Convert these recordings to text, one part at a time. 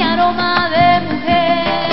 aroma de mujer.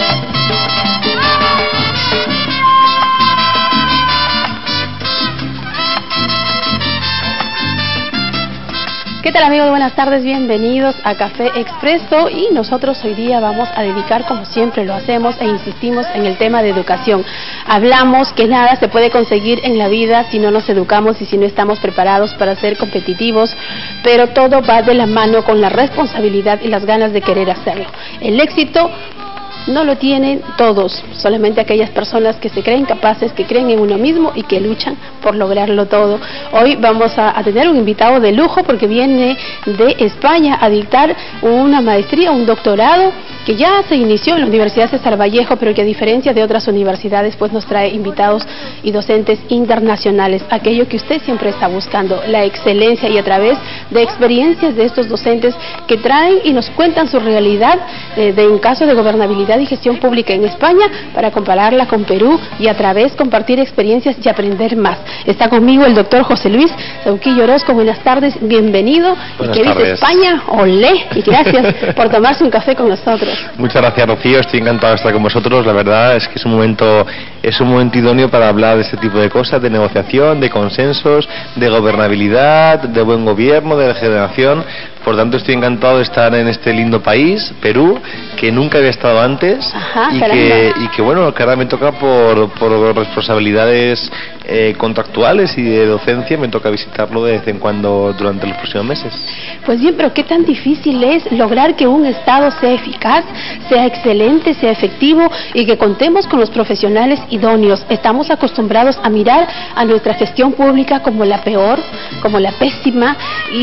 ¿Qué tal, amigos? Buenas tardes, bienvenidos a Café Expreso, y nosotros hoy día vamos a dedicar, como siempre lo hacemos, e insistimos en el tema de educación. Hablamos que nada se puede conseguir en la vida si no nos educamos y si no estamos preparados para ser competitivos, pero todo va de la mano con la responsabilidad y las ganas de querer hacerlo. El éxito no lo tienen todos, solamente aquellas personas que se creen capaces, que creen en uno mismo y que luchan por lograrlo todo. Hoy vamos a tener un invitado de lujo porque viene de España a dictar una maestría, un doctorado que ya se inició en la Universidad César Vallejo, pero que a diferencia de otras universidades pues nos trae invitados y docentes internacionales, aquello que usted siempre está buscando, la excelencia, y a través de experiencias de estos docentes que traen y nos cuentan su realidad en caso de gobernabilidad y gestión pública en España, para compararla con Perú y a través compartir experiencias y aprender más. Está conmigo el doctor José Luis Sauquillo Orozco. Buenas tardes, bienvenido. Buenas ¿Y qué tardes. dice España? ¡Olé! Y gracias por tomarse un café con nosotros. Muchas gracias, Rocío, estoy encantado de estar con vosotros. La verdad es que es un momento idóneo para hablar de este tipo de cosas, de negociación, de consensos, de gobernabilidad, de buen gobierno, de regeneración. Por tanto, estoy encantado de estar en este lindo país, Perú, que nunca había estado antes. Ajá, y que bueno, que ahora me toca por responsabilidades contractuales y de docencia, me toca visitarlo de vez en cuando durante los próximos meses. Pues bien, pero qué tan difícil es lograr que un Estado sea eficaz, sea excelente, sea efectivo y que contemos con los profesionales idóneos. Estamos acostumbrados a mirar a nuestra gestión pública como la peor, como la pésima,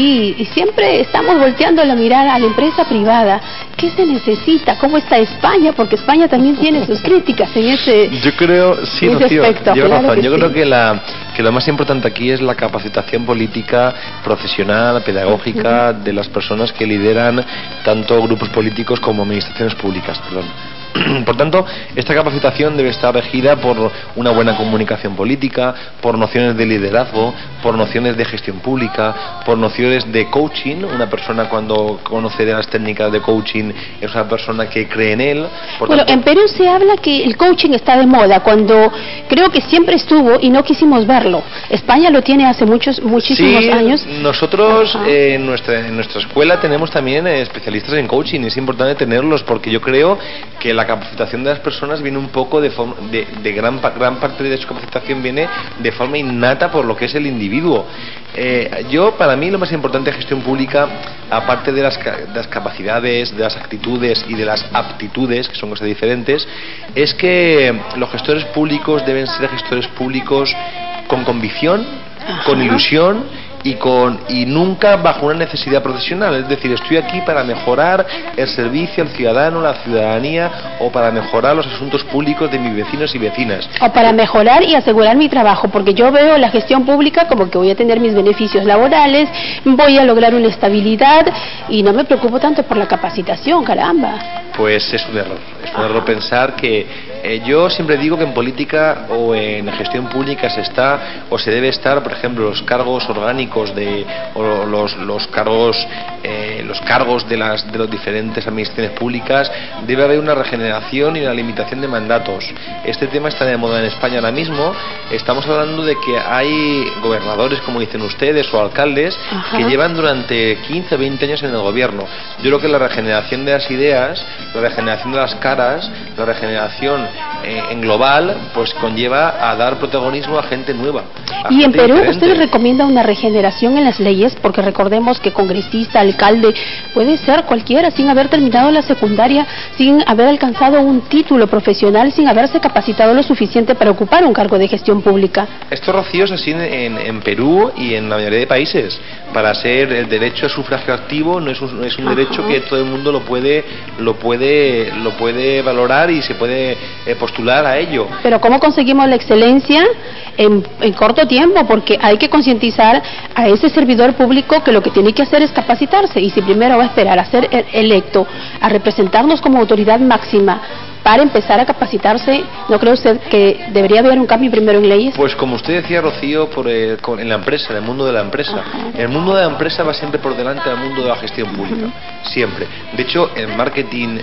y siempre estamos volteando la mirada a la empresa privada. ¿Qué se necesita? ¿Cómo está España? Porque España también tiene sus críticas en ese Yo creo, sí, en ese Rocío, aspecto. lleva Claro razón. que Yo sí. creo que lo más importante aquí es la capacitación política, profesional, pedagógica de las personas que lideran tanto grupos políticos como administraciones públicas, perdón. Por tanto, esta capacitación debe estar regida por una buena comunicación política, por nociones de liderazgo, por nociones de gestión pública, por nociones de coaching. Una persona, cuando conoce de las técnicas de coaching, es una persona que cree en él. Bueno, en Perú se habla que el coaching está de moda, cuando creo que siempre estuvo y no quisimos verlo. España lo tiene hace muchísimos años. Nosotros en nuestra escuela tenemos también especialistas en coaching. Es importante tenerlos porque yo creo que la capacitación de las personas viene un poco de gran parte de su capacitación viene de forma innata por lo que es el individuo. Para mí lo más importante de gestión pública, aparte de las capacidades, de las actitudes y de las aptitudes, que son cosas diferentes, es que los gestores públicos deben ser gestores públicos con convicción, con ilusión y nunca bajo una necesidad profesional. Es decir, estoy aquí para mejorar el servicio al ciudadano, la ciudadanía, o para mejorar los asuntos públicos de mis vecinos y vecinas. O para mejorar y asegurar mi trabajo, porque yo veo la gestión pública como que voy a tener mis beneficios laborales, voy a lograr una estabilidad y no me preocupo tanto por la capacitación, caramba. Pues es un error. Es un error pensar que yo siempre digo que en política o en gestión pública se debe estar, por ejemplo, los cargos orgánicos los cargos de las diferentes administraciones públicas. Debe haber una regeneración y una limitación de mandatos. Este tema está de moda en España ahora mismo. Estamos hablando de que hay gobernadores, como dicen ustedes, o alcaldes que llevan durante 15 o 20 años en el gobierno. Yo creo que la regeneración de las ideas, la regeneración de las caras, la regeneración en global, pues conlleva a dar protagonismo a gente nueva. Y en Perú usted recomienda una regeneración en las leyes, porque recordemos que congresista, alcalde, puede ser cualquiera sin haber terminado la secundaria, sin haber alcanzado un título profesional, sin haberse capacitado lo suficiente para ocupar un cargo de gestión pública. Esto, Rocío, es así en Perú y en la mayoría de países. Para ser el derecho a sufragio activo no es un derecho que todo el mundo lo puede valorar y se puede postular a ello. Pero ¿cómo conseguimos la excelencia en corto tiempo? Porque hay que concientizar a ese servidor público que lo que tiene que hacer es capacitarse, y si primero va a esperar a ser electo, a representarnos como autoridad máxima, para empezar a capacitarse? ¿No cree usted que debería haber un cambio primero en leyes? Pues como usted decía, Rocío, en la empresa, en el mundo de la empresa. Ajá. El mundo de la empresa va siempre por delante del mundo de la gestión pública. Siempre. De hecho, en marketing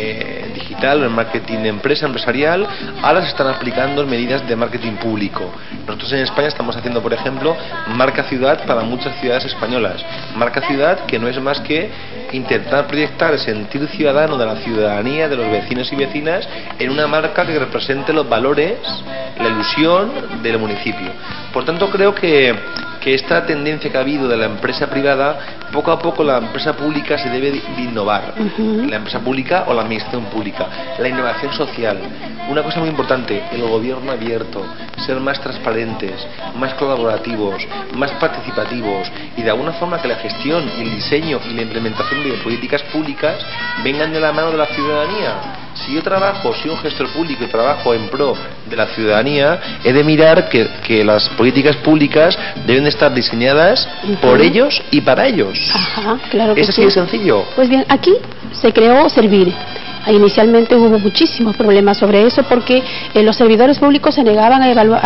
digital o en marketing empresarial, ahora se están aplicando medidas de marketing público. Nosotros en España estamos haciendo, por ejemplo, marca ciudad para muchas ciudades españolas. Marca ciudad que no es más que intentar proyectar el sentir ciudadano de la ciudadanía, de los vecinos y vecinas, en una marca que represente los valores, la ilusión del municipio. Por tanto, creo que esta tendencia que ha habido de la empresa privada, poco a poco la empresa pública se debe de innovar. La empresa pública o la administración pública. La innovación social. Una cosa muy importante, el gobierno abierto, ser más transparentes, más colaborativos, más participativos y de alguna forma que la gestión y el diseño y la implementación de políticas públicas vengan de la mano de la ciudadanía. Si yo trabajo, soy un gestor público y trabajo en pro de la ciudadanía, he de mirar que las políticas públicas deben de estar diseñadas por ellos y para ellos. Ajá, claro que es así sí. de sencillo. Pues bien, aquí se creó Servir. Inicialmente hubo muchísimos problemas sobre eso porque los servidores públicos se negaban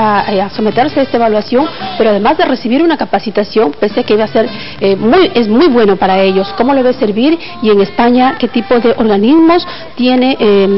a someterse a esta evaluación, pero además de recibir una capacitación, pensé que iba a ser es muy bueno para ellos. ¿Cómo lo ve Servir? Y en España, ¿qué tipo de organismos tiene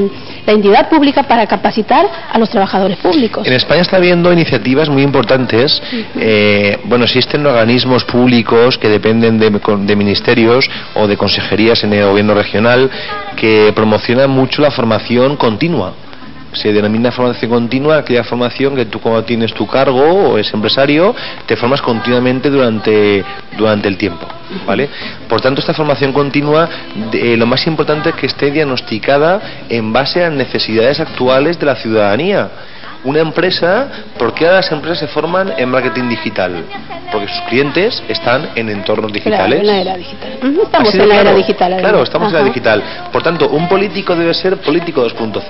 la entidad pública para capacitar a los trabajadores públicos? En España está habiendo iniciativas muy importantes. Bueno, existen organismos públicos que dependen de ministerios o de consejerías en el gobierno regional que promocionan mucho la formación continua. Se denomina formación continua aquella formación que tú, cuando tienes tu cargo o es empresario, te formas continuamente durante el tiempo, ¿vale? Por tanto, esta formación continua, lo más importante es que esté diagnosticada en base a necesidades actuales de la ciudadanía. Una empresa, ¿por qué las empresas se forman en marketing digital? Porque sus clientes están en entornos digitales. Claro, en la era digital. Estamos en la era digital. Claro, estamos en la digital. Por tanto, un político debe ser político 2.0.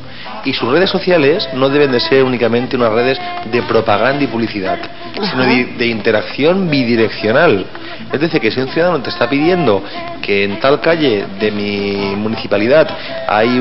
Y sus redes sociales no deben de ser únicamente unas redes de propaganda y publicidad, sino de interacción bidireccional. Es decir, que si un ciudadano te está pidiendo que en tal calle de mi municipalidad hay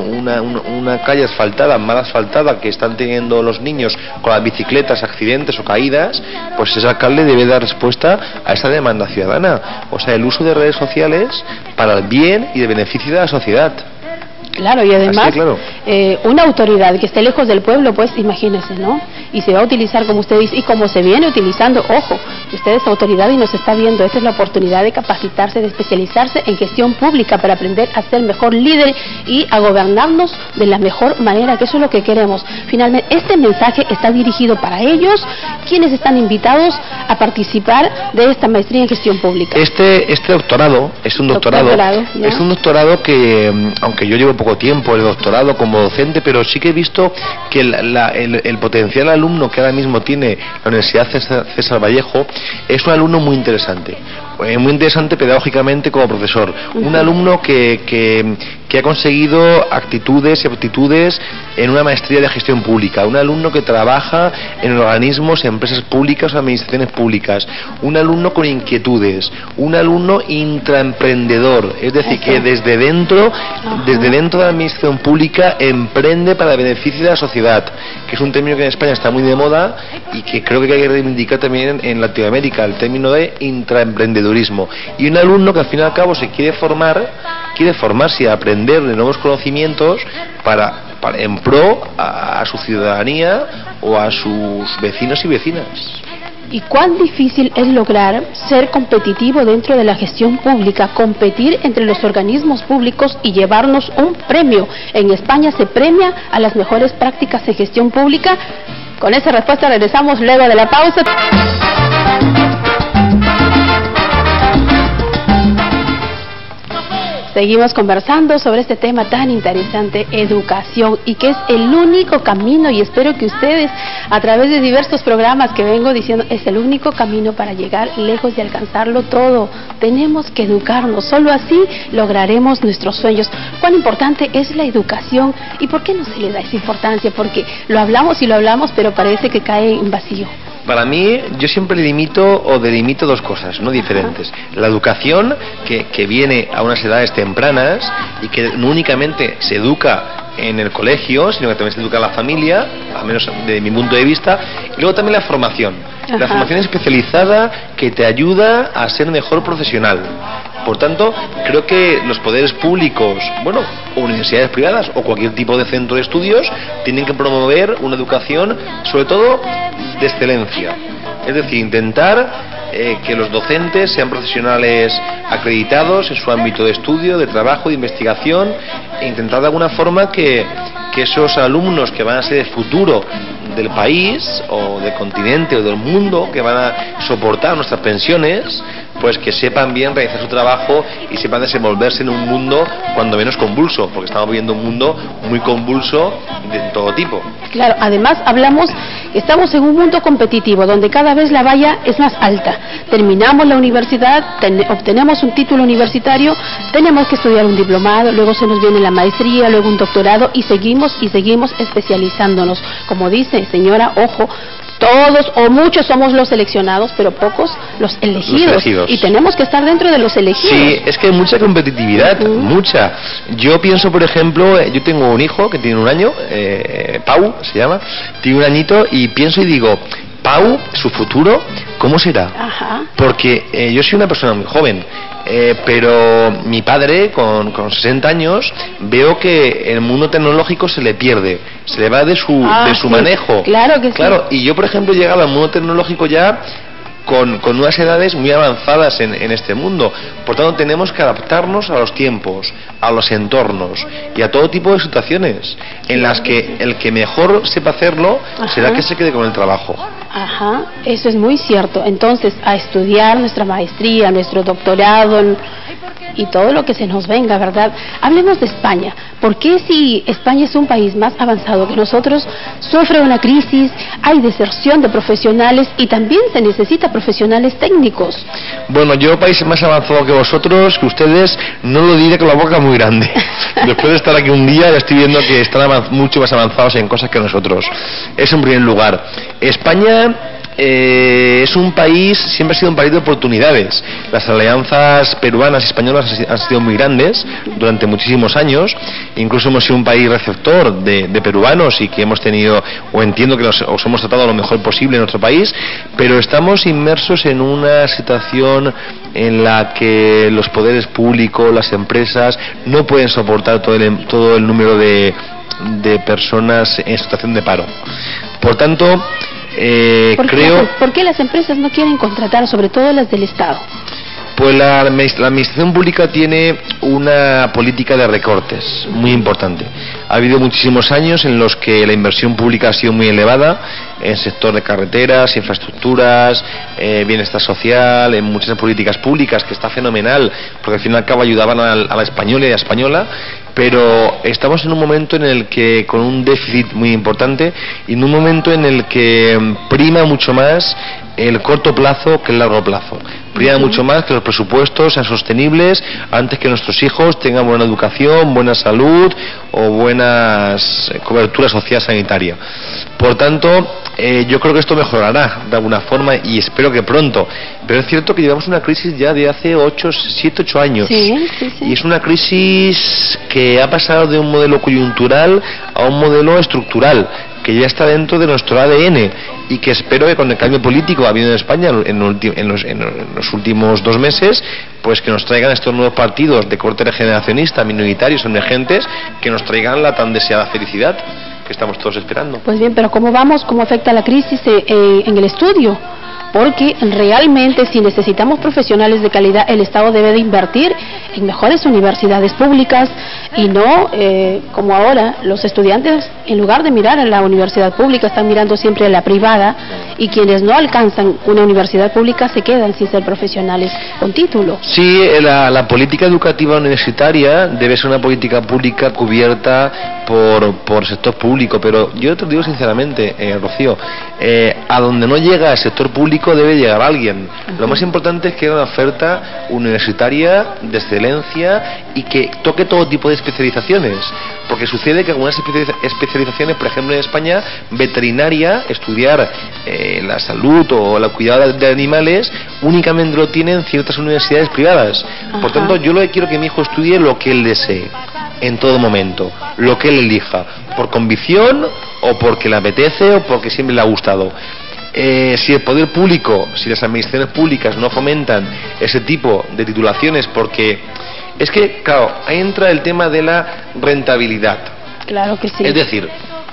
una calle asfaltada, mal asfaltada, que están teniendo los niños con las bicicletas accidentes o caídas, pues ese alcalde debe dar respuesta a esa demanda ciudadana. O sea, el uso de redes sociales para el bien y el beneficio de la sociedad. Claro, y además, así, claro. Una autoridad que esté lejos del pueblo, pues imagínese, ¿no? Y se va a utilizar, como usted dice, y como se viene utilizando, ojo, usted es autoridad y nos está viendo, esta es la oportunidad de capacitarse, de especializarse en gestión pública para aprender a ser mejor líder y a gobernarnos de la mejor manera, que eso es lo que queremos. Finalmente, este mensaje está dirigido para ellos, quienes están invitados a participar de esta maestría en gestión pública. Este doctorado es un doctorado que, aunque yo llevo poco tiempo el doctorado como docente, pero sí que he visto que el potencial alumno que ahora mismo tiene la Universidad César Vallejo es un alumno muy interesante pedagógicamente como profesor, un alumno que ha conseguido actitudes y aptitudes en una maestría de gestión pública, un alumno que trabaja en organismos, empresas públicas o administraciones públicas, un alumno con inquietudes, un alumno intraemprendedor, es decir, que desde dentro de la administración pública emprende para el beneficio de la sociedad, que es un término que en España está muy de moda y que creo que hay que reivindicar también en Latinoamérica, el término de intraemprendedurismo. Y un alumno que al fin y al cabo se quiere formarse y aprender de nuevos conocimientos en pro a su ciudadanía o a sus vecinos y vecinas. ¿Y cuán difícil es lograr ser competitivo dentro de la gestión pública, competir entre los organismos públicos y llevarnos un premio? En España se premia a las mejores prácticas de gestión pública. Con esa respuesta regresamos luego de la pausa. Seguimos conversando sobre este tema tan interesante, educación, y que es el único camino, y espero que ustedes, a través de diversos programas que vengo diciendo, es el único camino para llegar lejos y alcanzarlo todo. Tenemos que educarnos, solo así lograremos nuestros sueños. ¿Cuán importante es la educación y por qué no se le da esa importancia? Porque lo hablamos y lo hablamos, pero parece que cae en vacío. Para mí, yo siempre delimito dos cosas, no diferentes. La educación, que viene a unas edades tempranas y que no únicamente se educa en el colegio, sino que también se educa en la familia, al menos desde mi punto de vista, y luego también la formación. La formación especializada que te ayuda a ser mejor profesional. Por tanto, creo que los poderes públicos, universidades privadas o cualquier tipo de centro de estudios, tienen que promover una educación, sobre todo, de excelencia. Es decir, intentar que los docentes sean profesionales acreditados en su ámbito de estudio, de trabajo, de investigación, e intentar de alguna forma que esos alumnos que van a ser el futuro del país o del continente o del mundo, que van a soportar nuestras pensiones, pues que sepan bien realizar su trabajo y sepan desenvolverse en un mundo cuando menos convulso, porque estamos viviendo un mundo muy convulso de todo tipo. Claro, además estamos en un mundo competitivo donde cada vez la valla es más alta. Terminamos la universidad, obtenemos un título universitario, tenemos que estudiar un diplomado, luego se nos viene la maestría, luego un doctorado y seguimos especializándonos. Como dice, señora, ojo, todos o muchos somos los seleccionados, pero pocos los elegidos. Y tenemos que estar dentro de los elegidos. Sí, es que hay mucha competitividad, mucha. Yo pienso, por ejemplo, yo tengo un hijo que tiene un año, Pau se llama, tiene un añito, y pienso y digo, Pau, su futuro, ¿cómo será? Porque yo soy una persona muy joven, pero mi padre, con 60 años, veo que el mundo tecnológico se le pierde, se le va de su manejo. Claro que sí. Claro, y yo, por ejemplo, he llegado al mundo tecnológico ya con unas edades muy avanzadas en este mundo. Por tanto, tenemos que adaptarnos a los tiempos, a los entornos y a todo tipo de situaciones en las que el que mejor sepa hacerlo será que se quede con el trabajo. Eso es muy cierto. Entonces, a estudiar nuestra maestría, nuestro doctorado y todo lo que se nos venga, ¿verdad? Hablemos de España. ¿Por qué, si España es un país más avanzado que nosotros, sufre una crisis, hay deserción de profesionales y también se necesita profesionales técnicos? Bueno, yo, país más avanzado que vosotros, que ustedes, no lo diré con la boca muy grande. Después de estar aquí un día, ya estoy viendo que están mucho más avanzados en cosas que nosotros. Eso en primer lugar. España es un país, siempre ha sido un país de oportunidades. Las alianzas peruanas y españolas han sido muy grandes durante muchísimos años. Incluso hemos sido un país receptor de peruanos y que hemos tenido, o entiendo que os hemos tratado lo mejor posible en nuestro país, pero estamos inmersos en una situación en la que los poderes públicos, las empresas, no pueden soportar todo el número de personas en situación de paro. Por tanto, ¿Por qué las empresas no quieren contratar, sobre todo las del Estado? Pues la administración pública tiene una política de recortes muy importante. Ha habido muchísimos años en los que la inversión pública ha sido muy elevada en sector de carreteras, infraestructuras, bienestar social, en muchas políticas públicas, que está fenomenal, porque al fin y al cabo ayudaban a la española y a la española. Pero estamos en un momento en el que, con un déficit muy importante, y en un momento en el que prima mucho más el corto plazo que el largo plazo. Prima mucho más que los presupuestos sean sostenibles antes que nuestros hijos tengan buena educación, buena salud o buenas cobertura social sanitaria. Por tanto, yo creo que esto mejorará de alguna forma y espero que pronto. Pero es cierto que llevamos una crisis ya de hace 7, 8 años. Sí. Y es una crisis que ha pasado de un modelo coyuntural a un modelo estructural, que ya está dentro de nuestro ADN y que espero que con el cambio político habido en España en los últimos 2 meses, pues que nos traigan estos nuevos partidos de corte regeneracionista, minoritarios, emergentes, que nos traigan la tan deseada felicidad que estamos todos esperando. Pues bien, pero ¿cómo afecta la crisis en el estudio? Porque realmente, si necesitamos profesionales de calidad, el Estado debe de invertir en mejores universidades públicas y no como ahora los estudiantes, en lugar de mirar a la universidad pública, están mirando siempre a la privada, y quienes no alcanzan una universidad pública se quedan sin ser profesionales con título. Sí, la política educativa universitaria debe ser una política pública cubierta por sector público, pero yo te lo digo sinceramente, Rocío, a donde no llega el sector público público debe llegar a alguien. Lo más importante es que haya una oferta universitaria de excelencia y que toque todo tipo de especializaciones, porque sucede que algunas especializaciones, por ejemplo en España, veterinaria, estudiar la salud o el cuidado de animales, únicamente lo tienen ciertas universidades privadas. Por tanto, yo lo que quiero que mi hijo estudie lo que él desee, en todo momento, lo que él elija, por convicción o porque le apetece o porque siempre le ha gustado. Si el poder público, si las administraciones públicas no fomentan ese tipo de titulaciones, porque es que, claro, ahí entra el tema de la rentabilidad. Claro que sí. Es decir,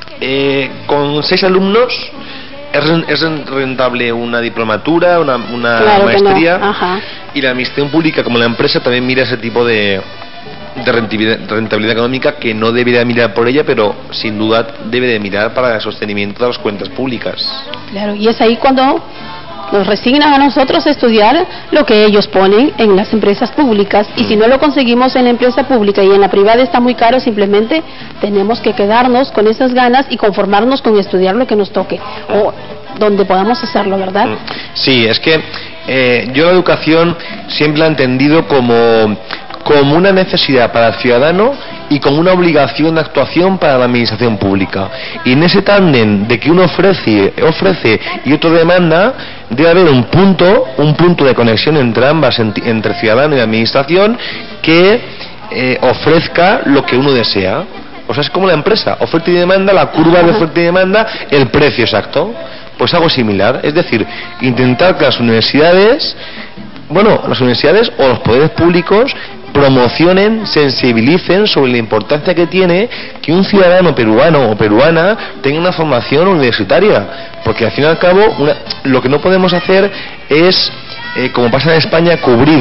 con 6 alumnos es rentable una diplomatura, una claro maestría, no. Y la administración pública, como la empresa, también mira ese tipo de rentabilidad económica, que no debería mirar por ella, pero sin duda debe de mirar para el sostenimiento de las cuentas públicas. Claro, y es ahí cuando nos resignan a nosotros a estudiar lo que ellos ponen en las empresas públicas, y si no lo conseguimos en la empresa pública y en la privada está muy caro, simplemente tenemos que quedarnos con esas ganas y conformarnos con estudiar lo que nos toque o donde podamos hacerlo, ¿verdad? Sí, es que yo la educación siempre la he entendido como una necesidad para el ciudadano y como una obligación de actuación para la administración pública. Y en ese tándem de que uno ofrece y otro demanda, debe haber un punto de conexión entre ambas, entre ciudadano y administración, que ofrezca lo que uno desea. O sea, es como la empresa, oferta y demanda, la curva de oferta y demanda, el precio exacto. Pues algo similar, es decir, intentar que las universidades o los poderes públicos promocionen, sensibilicen sobre la importancia que tiene que un ciudadano peruano o peruana tenga una formación universitaria, porque al fin y al cabo lo que no podemos hacer es, como pasa en España,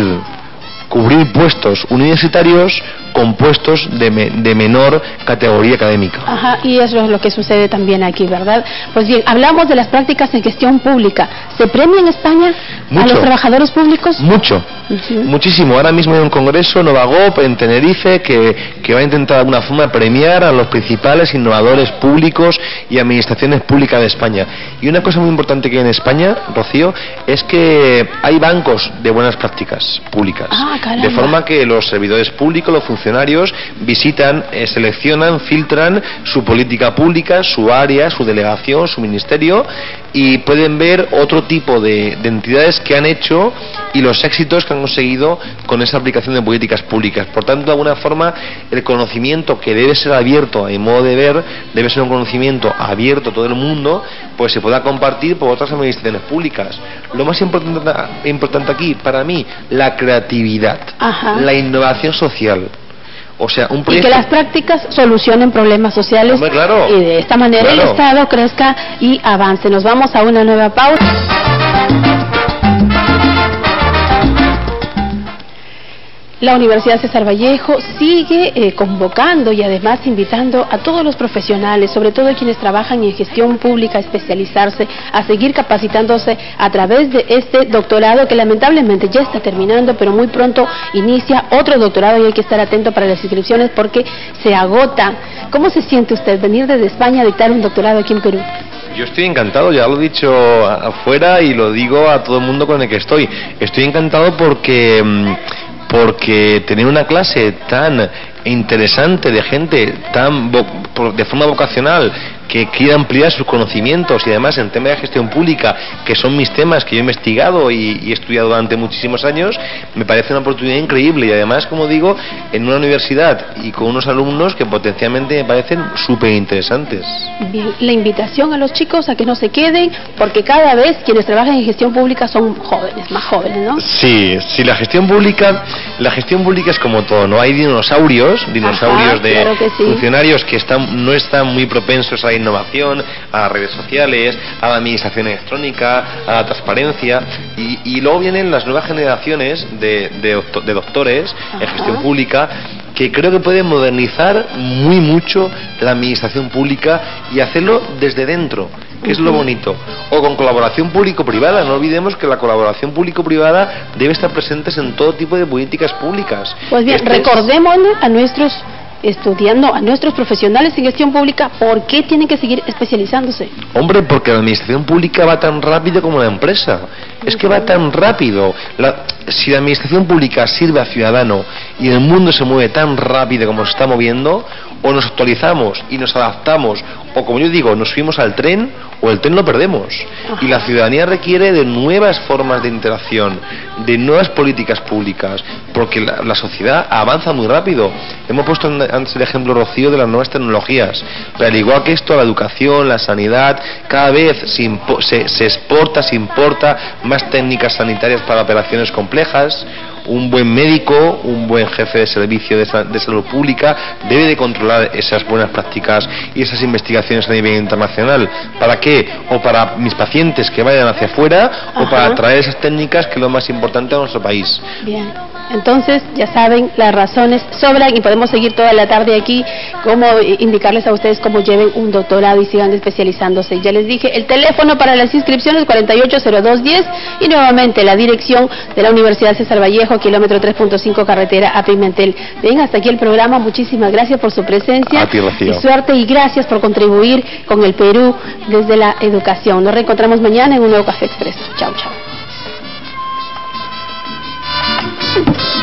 cubrir puestos universitarios con puestos de menor categoría académica. Y eso es lo que sucede también aquí, ¿verdad? Pues bien, hablamos de las prácticas en gestión pública. ¿Se premia en España a los trabajadores públicos? Mucho, muchísimo. Ahora mismo hay un congreso, Novagop, en Tenerife, que va a intentar de alguna forma premiar a los principales innovadores públicos y administraciones públicas de España. Y una cosa muy importante que hay en España, Rocío, es que hay bancos de buenas prácticas públicas. De forma que los servidores públicos, los funcionarios, visitan, seleccionan, filtran su política pública, su área, su delegación, su ministerio, y pueden ver otro tipo de entidades que han hecho y los éxitos que han conseguido con esa aplicación de políticas públicas. Por tanto, de alguna forma, el conocimiento que debe ser abierto, a mi modo de ver, debe ser un conocimiento abierto a todo el mundo, pues se pueda compartir por otras administraciones públicas. Lo más importante aquí, para mí, la creatividad, la innovación social. O sea, un proyecto... Y que las prácticas solucionen problemas sociales. Hombre, claro, y de esta manera el Estado crezca y avance. Nos vamos a una nueva pausa. La Universidad César Vallejo sigue convocando y además invitando a todos los profesionales, sobre todo quienes trabajan en gestión pública, a especializarse, a seguir capacitándose a través de este doctorado que lamentablemente ya está terminando, pero muy pronto inicia otro doctorado y hay que estar atento para las inscripciones porque se agotan. ¿Cómo se siente usted venir desde España a dictar un doctorado aquí en Perú? Yo estoy encantado, ya lo he dicho afuera y lo digo a todo el mundo con el que estoy. Estoy encantado porque tener una clase tan interesante de gente de forma vocacional que quiere ampliar sus conocimientos y además en temas de gestión pública, que son mis temas que yo he investigado y he estudiado durante muchísimos años, me parece una oportunidad increíble y además, como digo, en una universidad y con unos alumnos que potencialmente me parecen súper interesantes. Bien, la invitación a los chicos a que no se queden, porque cada vez quienes trabajan en gestión pública son jóvenes, más jóvenes, ¿no? Sí, la gestión pública es como todo, ¿no? Hay dinosaurios de funcionarios que no están muy propensos a la innovación, a las redes sociales, a la administración electrónica, a la transparencia, y luego vienen las nuevas generaciones de doctores en gestión pública que creo que pueden modernizar muy mucho la administración pública y hacerlo desde dentro, que es lo bonito, o con colaboración público-privada. No olvidemos que la colaboración público-privada debe estar presente en todo tipo de políticas públicas. Pues bien, recordemos a nuestros estudiando a nuestros profesionales en gestión pública, ¿por qué tienen que seguir especializándose? Hombre, porque la administración pública va tan rápido como la empresa. Es que va tan rápido. Si la administración pública sirve al ciudadano y el mundo se mueve tan rápido como se está moviendo, o nos actualizamos y nos adaptamos, o como yo digo, nos subimos al tren, o el tren lo perdemos. Y la ciudadanía requiere de nuevas formas de interacción, de nuevas políticas públicas, porque la sociedad avanza muy rápido. Hemos puesto antes el ejemplo, Rocío, de las nuevas tecnologías, pero al igual que esto, la educación, la sanidad, cada vez se importa más técnicas sanitarias para operaciones complejas. Un buen médico, un buen jefe de servicio de salud pública debe de controlar esas buenas prácticas y esas investigaciones a nivel internacional. ¿Para qué? O para mis pacientes que vayan hacia afuera, o para traer esas técnicas, que es lo más importante a nuestro país. Bien, entonces ya saben, las razones sobran y podemos seguir toda la tarde aquí, cómo indicarles a ustedes cómo lleven un doctorado y sigan especializándose. Ya les dije, el teléfono para las inscripciones 480210 y nuevamente la dirección de la Universidad César Vallejo, kilómetro 3.5 carretera a Pimentel. Bien, hasta aquí el programa. Muchísimas gracias por su presencia. A ti, Rocío. Y suerte, y gracias por contribuir con el Perú desde la educación. Nos reencontramos mañana en un nuevo Café Expreso. Chao, chao.